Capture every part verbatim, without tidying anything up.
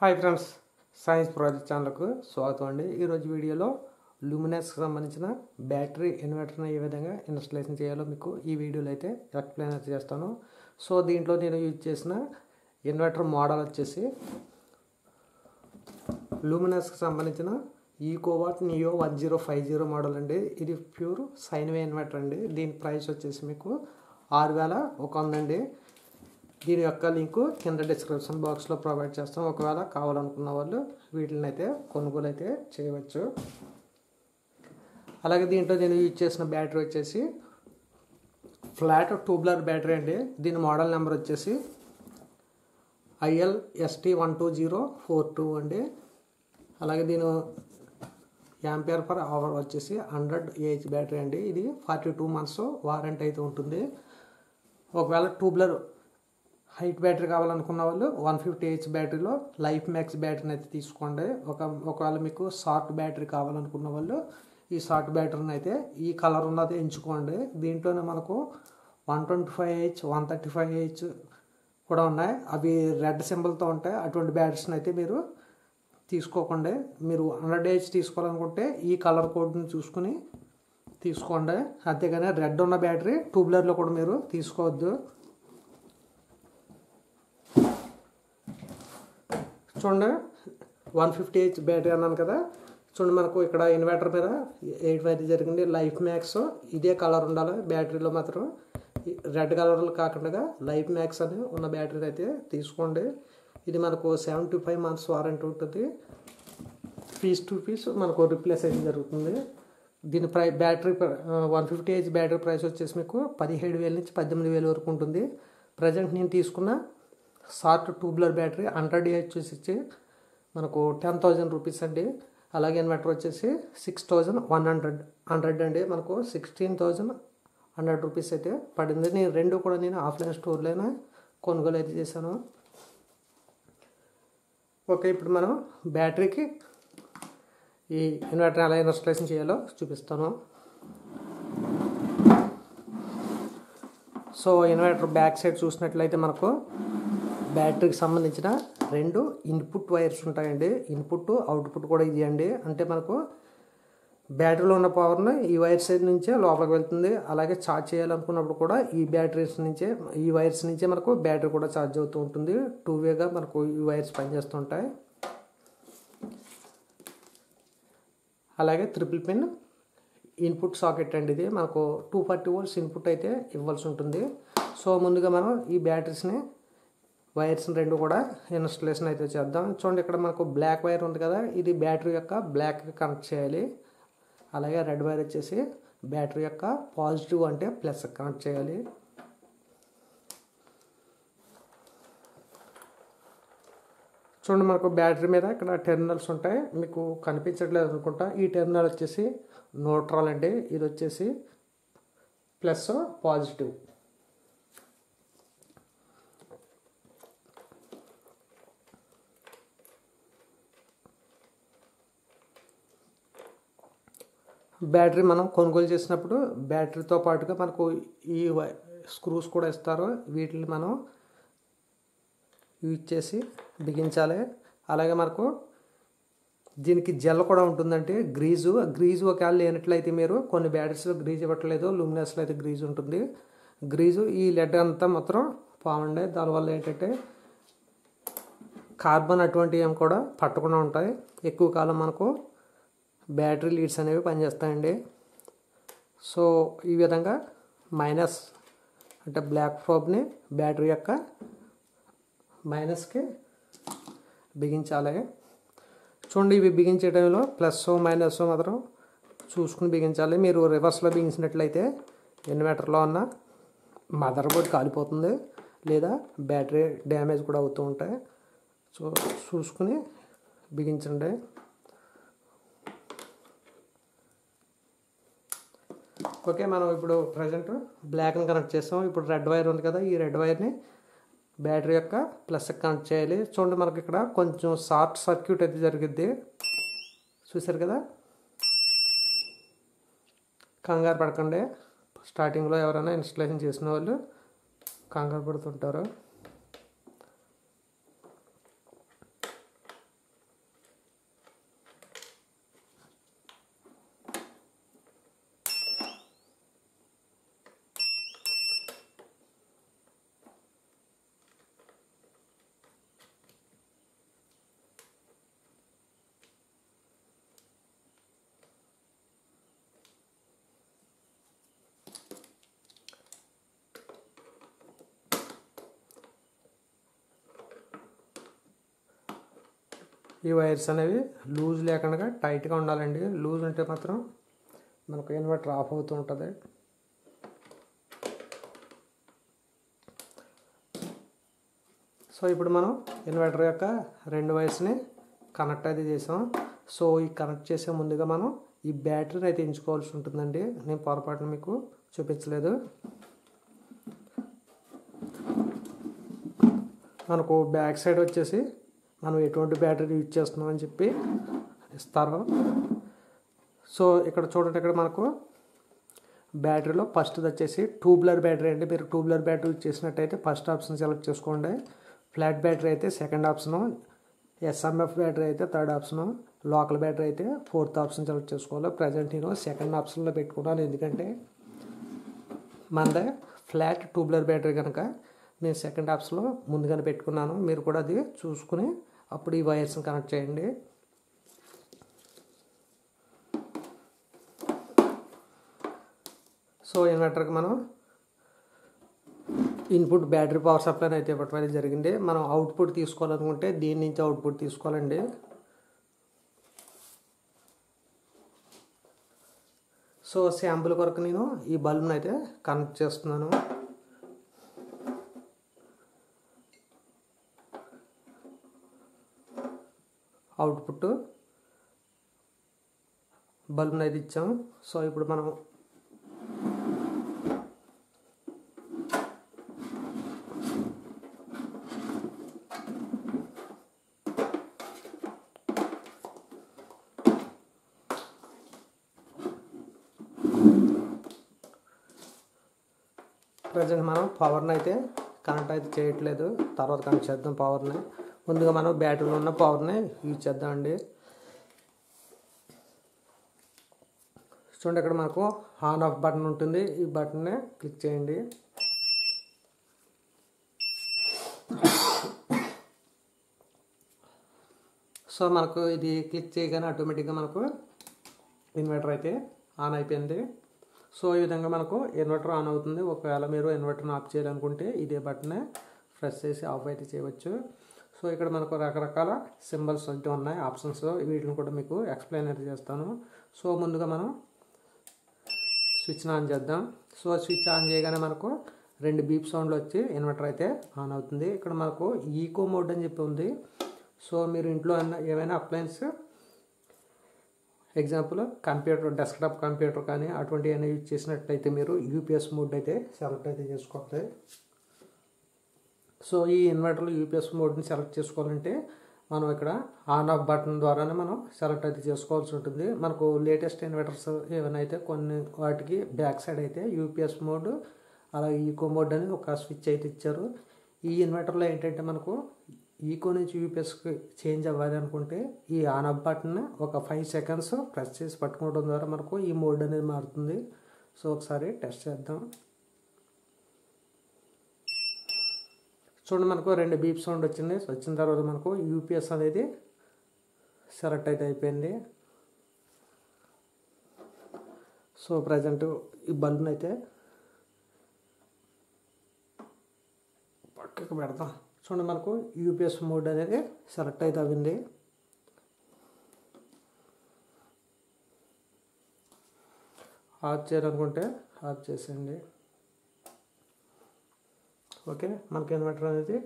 Hi friends, science project ఛానల్కు స్వాగతం అండి. ఈరోజు వీడియోలో లూమినస్కి సంబంధించిన బ్యాటరీ ఇన్వర్టర్ని ఏ విధంగా ఇన్స్టలేషన్ చేయాలో మీకు ఈ వీడియోలో అయితే ఎక్స్ప్లెయిన్ అయితే చేస్తాను. సో దీంట్లో నేను యూజ్ చేసిన ఇన్వర్టర్ మోడల్ వచ్చేసి లూమినస్కి సంబంధించిన Ecowatt neo one zero five zero model అండి. ఇది ప్యూర్ సైన్ వేవ్ ఇన్వర్టర్ అండి. దీని ప్రైస్ వచ్చేసి మీకు ఆరు వేల ఒక వంద అండి. దీని యొక్క లింకు కింద డిస్క్రిప్షన్ బాక్స్లో ప్రొవైడ్ చేస్తాం. ఒకవేళ కావాలనుకున్న వాళ్ళు వీటిని అయితే కొనుగోలు అయితే చేయవచ్చు. అలాగే దీంట్లో నేను యూజ్ చేసిన బ్యాటరీ వచ్చేసి ఫ్లాట్ ట్యూబ్లర్ బ్యాటరీ అండి. దీని మోడల్ నెంబర్ వచ్చేసి IL ST one two zero four two అండి. అలాగే దీని యాంపియర్ పర్ అవర్ వచ్చేసి హండ్రెడ్ ఏహెచ్ బ్యాటరీ అండి. ఇది ఫార్టీ టూ మంత్స్ వారంటీ అయితే ఉంటుంది. ఒకవేళ ట్యూబ్లర్ హైట్ బ్యాటరీ కావాలనుకున్న వాళ్ళు వన్ ఫిఫ్టీ హెచ్ బ్యాటరీలో లైఫ్ మ్యాక్స్ బ్యాటరీని అయితే తీసుకోండి. ఒక ఒకవేళ మీకు షార్ట్ బ్యాటరీ కావాలనుకున్న వాళ్ళు ఈ షార్ట్ బ్యాటరీని అయితే ఈ కలర్ ఉన్నది ఎంచుకోండి. దీంట్లోనే మనకు one twenty five H one thirty five H కూడా ఉన్నాయి. అవి రెడ్ సింబల్తో ఉంటాయి. అటువంటి బ్యాటరీస్ని అయితే మీరు తీసుకోకండి. మీరు హండ్రెడ్ హెచ్ తీసుకోవాలనుకుంటే ఈ కలర్ కోడ్ని చూసుకుని తీసుకోండి. అంతేగాని రెడ్ ఉన్న బ్యాటరీ ట్యూబ్లర్లో కూడా మీరు తీసుకోవద్దు. చూడండి, వన్ ఫిఫ్టీ హెచ్ బ్యాటరీ అన్నాను కదా. చూడండి, మనకు ఇక్కడ ఇన్వర్టర్ మీద ఎయిట్ ఫైవ్ జరిగింది. లైఫ్ మ్యాక్స్ ఇదే కలర్ ఉండాలి. బ్యాటరీలో మాత్రం రెడ్ కలర్లు కాకుండా లైఫ్ మ్యాక్స్ అని ఉన్న బ్యాటరీ అయితే తీసుకోండి. ఇది మనకు సెవెంటీ ఫైవ్ మంత్స్ వారంటీ ఉంటుంది. పీస్ టు పీస్ మనకు రిప్లేస్ అయితే జరుగుతుంది. దీని ప్రై battery one fifty H battery price వచ్చేసి మీకు పదిహేడు వేల నుంచి పద్దెనిమిది వేల వరకు ఉంటుంది. ప్రజెంట్ నేను తీసుకున్న short tubular battery hundred AH వచ్చి మనకు టెన్ థౌజండ్ రూపీస్ అండి. అలాగే ఇన్వర్టర్ వచ్చేసి six thousand one hundred hundred అండి. మనకు సిక్స్టీన్ థౌజండ్ హండ్రెడ్ రూపీస్ అయితే పడింది. నేను రెండు కూడా నేను ఆఫ్లైన్ స్టోర్లోనే కొనుగోలు అయితే చేశాను. ఓకే, ఇప్పుడు మనం బ్యాటరీకి ఈ ఇన్వర్టర్ ఎలా ఇన్స్టాలేషన్ చేయాలో చూపిస్తాను. సో ఇన్వర్టర్ బ్యాక్ సైడ్ చూసినట్లయితే మనకు బ్యాటరీకి సంబంధించిన రెండు ఇన్పుట్ వైర్స్ ఉంటాయండి. ఇన్పుట్ అవుట్పుట్ కూడా ఇది అండి. అంటే మనకు బ్యాటరీలో ఉన్న పవర్ని ఈ వైర్స్ నుంచే లోపలికి వెళ్తుంది. అలాగే ఛార్జ్ చేయాలనుకున్నప్పుడు కూడా ఈ బ్యాటరీస్ నుంచే ఈ వైర్స్ నుంచే మనకు బ్యాటరీ కూడా ఛార్జ్ అవుతూ ఉంటుంది. టూ వేగా మనకు ఈ వైర్స్ పనిచేస్తుంటాయి. అలాగే త్రిపుల్ పిన్ ఇన్పుట్ సాకెట్ అండి. ఇది మనకు టూ ఫార్టీ వోల్ట్స్ ఇన్పుట్ అయితే ఇవ్వాల్సి ఉంటుంది. సో ముందుగా మనం ఈ బ్యాటరీస్ని వైర్స్ రెండు కూడా ఇన్స్టలేషన్ అయితే చేద్దాం. చూడండి, ఇక్కడ మనకు బ్లాక్ వైర్ ఉంది కదా, ఇది బ్యాటరీ యొక్క బ్లాక్ కనెక్ట్ చేయాలి. అలాగే రెడ్ వైర్ వచ్చేసి బ్యాటరీ యొక్క పాజిటివ్ అంటే ప్లస్ కనెక్ట్ చేయాలి. చూడండి, మనకు బ్యాటరీ మీద ఇక్కడ టెర్మినల్స్ ఉంటాయి. మీకు కనిపించట్లేదు అనుకుంటా. ఈ టెర్మినల్ వచ్చేసి న్యూట్రల్ అండి. ఇది వచ్చేసి ప్లస్ పాజిటివ్. బ్యాటరీ మనం కొనుగోలు చేసినప్పుడు బ్యాటరీతో పాటుగా మనకు ఈ స్క్రూస్ కూడా ఇస్తారు. వీటిని మనం యూజ్ చేసి బిగించాలి. అలాగే మనకు దీనికి జెల్ కూడా ఉంటుందంటే గ్రీజు గ్రీజు ఒకవేళ లేనట్లయితే మీరు కొన్ని బ్యాటరీస్లో గ్రీజ్ ఇవ్వట్లేదు, లూమినస్లో అయితే గ్రీజ్ ఉంటుంది. గ్రీజు ఈ లెడ్ అంతా మాత్రం బాగుండే. దానివల్ల ఏంటంటే కార్బన్ అటువంటివి ఏం కూడా పట్టకుండా ఉంటాయి. ఎక్కువ కాలం మనకు బ్యాటరీ లీడ్స్ అనేవి పనిచేస్తాయండి. సో ఈ విధంగా మైనస్ అంటే బ్లాక్ ప్రోబ్ని బ్యాటరీ యొక్క మైనస్కి బిగించాలి. చూడండి, ఇవి బిగించే టైంలో ప్లస్ మైనస్ మాత్రం చూసుకుని బిగించాలి. మీరు రివర్స్లో బిగించినట్లయితే ఇన్వర్టర్లో ఉన్న మదర్ బోర్డ్ కాలిపోతుంది, లేదా బ్యాటరీ డ్యామేజ్ కూడా అవుతూ ఉంటాయి. సో చూసుకుని బిగించండి. ఓకే, మనం ఇప్పుడు ప్రజెంట్ బ్లాక్ని కనెక్ట్ చేస్తాం. ఇప్పుడు రెడ్ వైర్ ఉంది కదా, ఈ రెడ్ వైర్ని బ్యాటరీ యొక్క ప్లస్ కనెక్ట్ చేయాలి. చూడండి, మనకి ఇక్కడ కొంచెం షార్ట్ సర్క్యూట్ అయితే జరిగిద్ది. చూసారు కదా, కంగారు పడకండి. స్టార్టింగ్లో ఎవరైనా ఇన్స్టలేషన్ చేసిన వాళ్ళు కంగారు పడుతుంటారు. ఈ వైర్స్ అనేవి లూజ్ లేకుండా టైట్గా ఉండాలండి. లూజ్ ఉంటే మాత్రం మనకు ఇన్వర్టర్ ఆఫ్ అవుతూ ఉంటుంది. సో ఇప్పుడు మనం ఇన్వర్టర్ యొక్క రెండు వైర్స్ని కనెక్ట్ అయితే చేసాం. సో ఈ కనెక్ట్ చేసే ముందుగా మనం ఈ బ్యాటరీని అయితే ఎంచుకోవాల్సి ఉంటుందండి. నేను పొరపాటున మీకు చూపించలేదు. మనకు బ్యాక్ సైడ్ వచ్చేసి మనం ఎటువంటి బ్యాటరీ యూజ్ చేస్తున్నాం అని చెప్పి ఇస్తారు. సో ఇక్కడ చూడండి, ఇక్కడ మనకు బ్యాటరీలో ఫస్ట్ వచ్చేసి ట్యూబ్లర్ బ్యాటరీ అండి. మీరు ట్యూబ్లర్ బ్యాటరీ యూజ్ చేసినట్టయితే ఫస్ట్ ఆప్షన్ సెలెక్ట్ చేసుకోండి. ఫ్లాట్ బ్యాటరీ అయితే సెకండ్ ఆప్షను, ఎస్ఎంఎఫ్ బ్యాటరీ అయితే థర్డ్ ఆప్షను, లోకల్ బ్యాటరీ అయితే ఫోర్త్ ఆప్షన్ సెలెక్ట్ చేసుకోవాలి. ప్రజెంట్ నేను సెకండ్ ఆప్షన్లో పెట్టుకున్నాను, ఎందుకంటే మనదే ఫ్లాట్ ట్యూబ్లర్ బ్యాటరీ కనుక నేను సెకండ్ ఆప్షన్లో ముందుగానే పెట్టుకున్నాను. మీరు కూడా అది చూసుకుని అప్పుడు ఈ వైర్స్ని కనెక్ట్ చేయండి. సో ఇన్వర్టర్కి మనం ఇన్పుట్ బ్యాటరీ పవర్ సప్లై అయితే ఇవ్వటం జరిగింది. మనం అవుట్పుట్ తీసుకోవాలనుకుంటే దీని నుంచి అవుట్పుట్ తీసుకోవాలండి. సో శాంపుల్ కొరకు నేను ఈ బల్బ్ని అయితే కనెక్ట్ చేస్తున్నాను. అవుట్పుట్ బల్బ్ని అయితే ఇచ్చాం. సో ఇప్పుడు మనం ప్రజెంట్ మనం పవర్ని అయితే కనెక్ట్ అయితే చేయట్లేదు, తర్వాత కనెక్ట్ చేద్దాం పవర్ని. ముందుగా మనం బ్యాటరీలో ఉన్న పవర్ని యూజ్ చేద్దామండి. చూడండి, ఇక్కడ మనకు ఆన్ ఆఫ్ బటన్ ఉంటుంది. ఈ బటన్ని క్లిక్ చేయండి. సో మనకు ఇది క్లిక్ చేయగానే ఆటోమేటిక్గా మనకు ఇన్వర్టర్ అయితే ఆన్ అయిపోయింది. సో ఈ విధంగా మనకు ఇన్వర్టర్ ఆన్ అవుతుంది. ఒకవేళ మీరు ఇన్వర్టర్ని ఆఫ్ చేయాలనుకుంటే ఇదే బటన్ ప్రెస్ చేసి ఆఫ్ అయితే చేయవచ్చు. సో ఇక్కడ మనకు రకరకాల సింబల్స్ అయితే ఉన్నాయి, ఆప్షన్స్. వీటిని కూడా మీకు ఎక్స్ప్లెయిన్ అయితే చేస్తాను. సో ముందుగా మనం స్విచ్ని ఆన్ చేద్దాం. సో స్విచ్ ఆన్ చేయగానే మనకు రెండు బీప్ సౌండ్లు వచ్చి ఇన్వర్టర్ అయితే ఆన్ అవుతుంది. ఇక్కడ మనకు ఈకో మోడ్ అని చెప్పి ఉంది. సో మీరు ఇంట్లో ఏమైనా appliance, example computer, desktop computer కానీ అటువంటి ఏమైనా యూజ్ చేసినట్లయితే మీరు యూపీఎస్ మోడ్ అయితే సెలెక్ట్ అయితే చేసుకోవాలి. సో ఈ ఇన్వర్టర్లో యూపీఎస్ మోడ్ని సెలెక్ట్ చేసుకోవాలంటే మనం ఇక్కడ ఆన్ ఆఫ్ బటన్ ద్వారానే మనం సెలెక్ట్ అయితే చేసుకోవాల్సి ఉంటుంది. మనకు లేటెస్ట్ ఇన్వర్టర్స్ ఏమైనా అయితే కొన్ని వాటికి బ్యాక్ సైడ్ అయితే యూపీఎస్ మోడ్ అలాగే ఈకో మోడ్ అని ఒక స్విచ్ అయితే ఇచ్చారు. ఈ ఇన్వర్టర్లో ఏంటంటే మనకు ఈకో నుంచి యూపీఎస్కి చేంజ్ అవ్వాలి అనుకుంటే ఈ ఆన్ ఆఫ్ బటన్ ఒక ఫైవ్ సెకండ్స్ ప్రెస్ చేసి పట్టుకోవడం ద్వారా మనకు ఈ మోడ్ అనేది మారుతుంది. సో ఒకసారి టెస్ట్ చేద్దాం. చూడండి, మనకు రెండు బీప్ సౌండ్ వచ్చింది. వచ్చిన తర్వాత మనకు యూపీఎస్ అనేది సెలెక్ట్ అయితే అయిపోయింది. సో ప్రజెంట్ ఈ బల్బ్ని అయితే పక్కకు పెడతాం. చూడండి, మనకు యూపీఎస్ మోడ్ అనేది సెలెక్ట్ అయితే అయింది. ఆఫ్ చేయాలనుకుంటే ఆఫ్ చేసేయండి. ఓకే, మనకి ఇన్వర్టర్ అనేది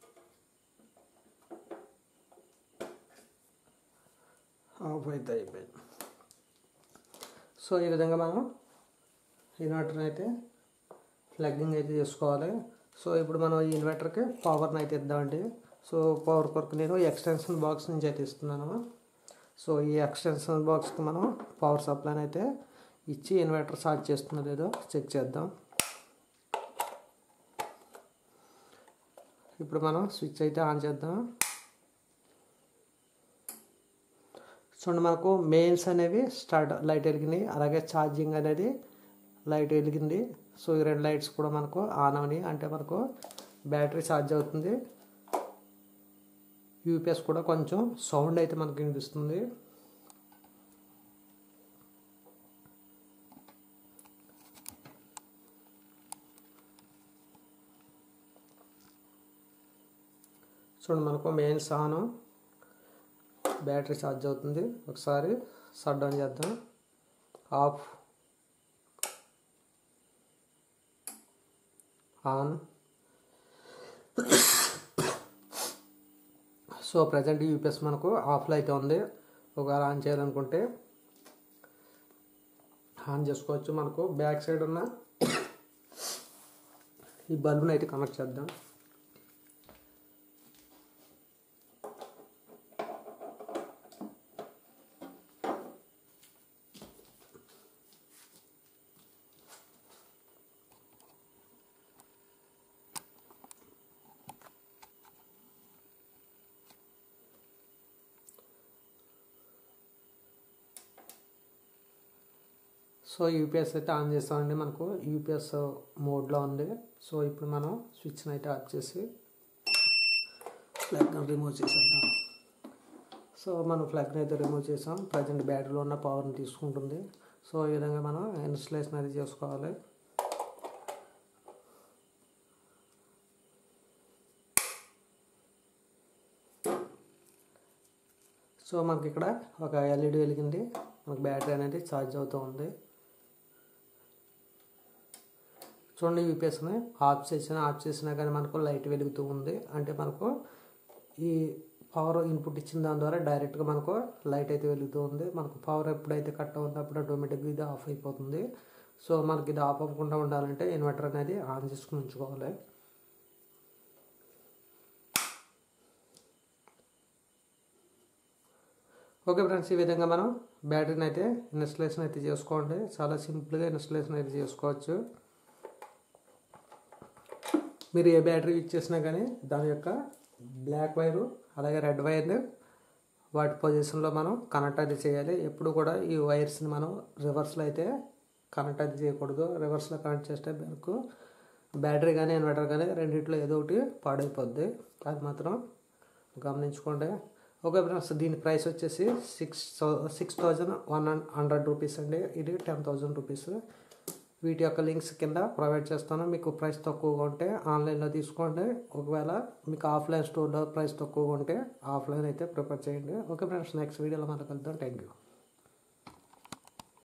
ఆఫ్ అయితే అయిపోయింది. సో ఈ విధంగా మనం ఇన్వర్టర్ని అయితే ప్లగ్గింగ్ అయితే చేసుకోవాలి. సో ఇప్పుడు మనం ఈ ఇన్వర్టర్కి పవర్ని అయితే ఇద్దామండి. సో పవర్ కొరకు నేను ఎక్స్టెన్షన్ బాక్స్ నుంచి అయితే ఇస్తున్నాను. సో ఈ ఎక్స్టెన్షన్ బాక్స్కి మనం పవర్ సప్లైని అయితే ఇచ్చి ఇన్వర్టర్ స్టార్ట్ చేస్తున్నది లేదో చెక్ చేద్దాం. ఇప్పుడు మనం స్విచ్ అయితే ఆన్ చేద్దాం. చూడండి, మనకు మెయిన్స్ అనేవి స్టార్ట్ లైట్ వెలిగింది, అలాగే ఛార్జింగ్ అనేది లైట్ వెలిగింది. సో ఈ రెండు లైట్స్ కూడా మనకు ఆన్ అవని, అంటే మనకు బ్యాటరీ ఛార్జ్ అవుతుంది. యూపీఎస్ కూడా కొంచెం సౌండ్ అయితే మనకు వినిపిస్తుంది. చూడండి, మనకు మెయిన్స్ ఆన్, బ్యాటరీ ఛార్జ్ అవుతుంది. ఒకసారి షట్ డౌన్ చేద్దాం. Off, on. So present UPS మనకు ఆఫ్లో అయితే ఉంది. ఒకవేళ ఆన్ చేయాలనుకుంటే ఆన్ చేసుకోవచ్చు. మనకు బ్యాక్ సైడ్ ఉన్న ఈ బల్బుని అయితే కనెక్ట్ చేద్దాం. సో యూపీఎస్ అయితే ఆన్ చేస్తామండి. మనకు యూపీఎస్ మోడ్లో ఉంది. సో ఇప్పుడు మనం స్విచ్ని అయితే ఆఫ్ చేసి ప్లగ్ని రిమూవ్ చేసేద్దాం. సో మనం ప్లగ్ని అయితే రిమూవ్ చేసాం. ప్రజెంట్ బ్యాటరీలో ఉన్న పవర్ని తీసుకుంటుంది. సో ఈ విధంగా మనం ఇన్స్టలేషన్ అయితే చేసుకోవాలి. సో మనకి ఇక్కడ ఒక ఎల్ఈడి వెలిగింది. మనకు బ్యాటరీ అనేది ఛార్జ్ అవుతూ ఉంది. చూడండి, యూపీఎస్ని ఆఫ్ చేసినా ఆఫ్ చేసినా కానీ మనకు లైట్ వెలుగుతూ ఉంది. అంటే మనకు ఈ పవర్ ఇన్పుట్ ఇచ్చిన దాని ద్వారా డైరెక్ట్గా మనకు లైట్ అయితే వెలుగుతూ ఉంది. మనకు పవర్ ఎప్పుడైతే కట్ అవుతుందో అప్పుడు ఆటోమేటిక్గా ఇది ఆఫ్ అయిపోతుంది. సో మనకి ఇది ఆఫ్ అవ్వకుండా ఉండాలంటే ఇన్వర్టర్ అనేది ఆన్ చేసుకుని ఉంచుకోవాలి. ఓకే ఫ్రెండ్స్, ఈ విధంగా మనం బ్యాటరీని అయితే ఇన్స్టలేషన్ అయితే చేసుకోండి. చాలా సింపుల్గా ఇన్స్టలేషన్ అయితే చేసుకోవచ్చు. మీరు ఏ బ్యాటరీ యూజ్ చేసినా కానీ దాని యొక్క బ్లాక్ వైరు అలాగే రెడ్ వైర్ని వాటి పొజిషన్లో మనం కనెక్ట్ అయితే చేయాలి. ఎప్పుడు కూడా ఈ వైర్స్ని మనం రివర్స్లో అయితే కనెక్ట్ అయితే చేయకూడదు. రివర్స్లో కనెక్ట్ చేస్తే మనకు బ్యాటరీ కానీ ఇన్వర్టర్ కానీ రెండింటిలో ఏదో ఒకటి పాడైపోద్ది. అది మాత్రం గమనించుకోండి. ఓకే ఫ్రెండ్స్, దీని ప్రైస్ వచ్చేసి six six thousand one hundred rupees అండి. ఇది టెన్ థౌజండ్ రూపీస్. వీటి యొక్క లింక్స్ కింద ప్రొవైడ్ చేస్తాను. మీకు ప్రైస్ తక్కువగా ఉంటే ఆన్లైన్లో తీసుకోండి. ఒకవేళ మీకు ఆఫ్లైన్ స్టోర్లో ప్రైస్ తక్కువగా ఉంటే ఆఫ్లైన్ అయితే ప్రిఫర్ చేయండి. ఓకే ఫ్రెండ్స్, నెక్స్ట్ వీడియోలో మనం కలుద్దాం. Thank you.